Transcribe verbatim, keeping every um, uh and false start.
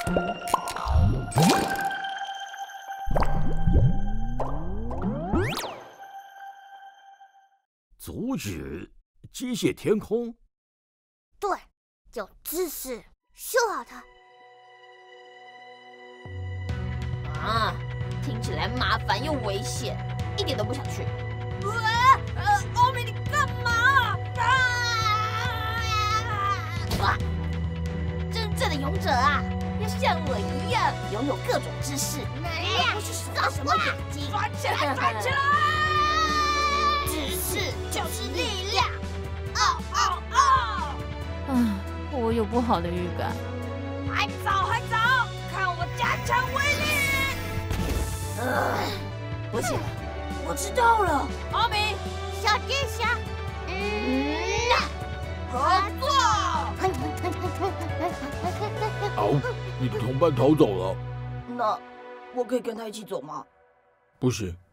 阻止机械天空。 对，有知识，修好它。 啊，听起来麻烦又危险，一点都不想去。 啊，呃，欧米，你干嘛？啊！ 哇，真正的勇者啊，要像我一样拥有各种知识， 哪样？ 不是耍什么眼睛。 转起来，转起来！ 知识就是力量。 哦哦哦！ 啊，我有不好的预感。 还早，还早，看我加强威力！ 呃，不行了， 我知道了，奥米， 小鸡侠， 嗯， 合作。 好，你的同伴逃走了。 那我可以跟他一起走吗？ 不行，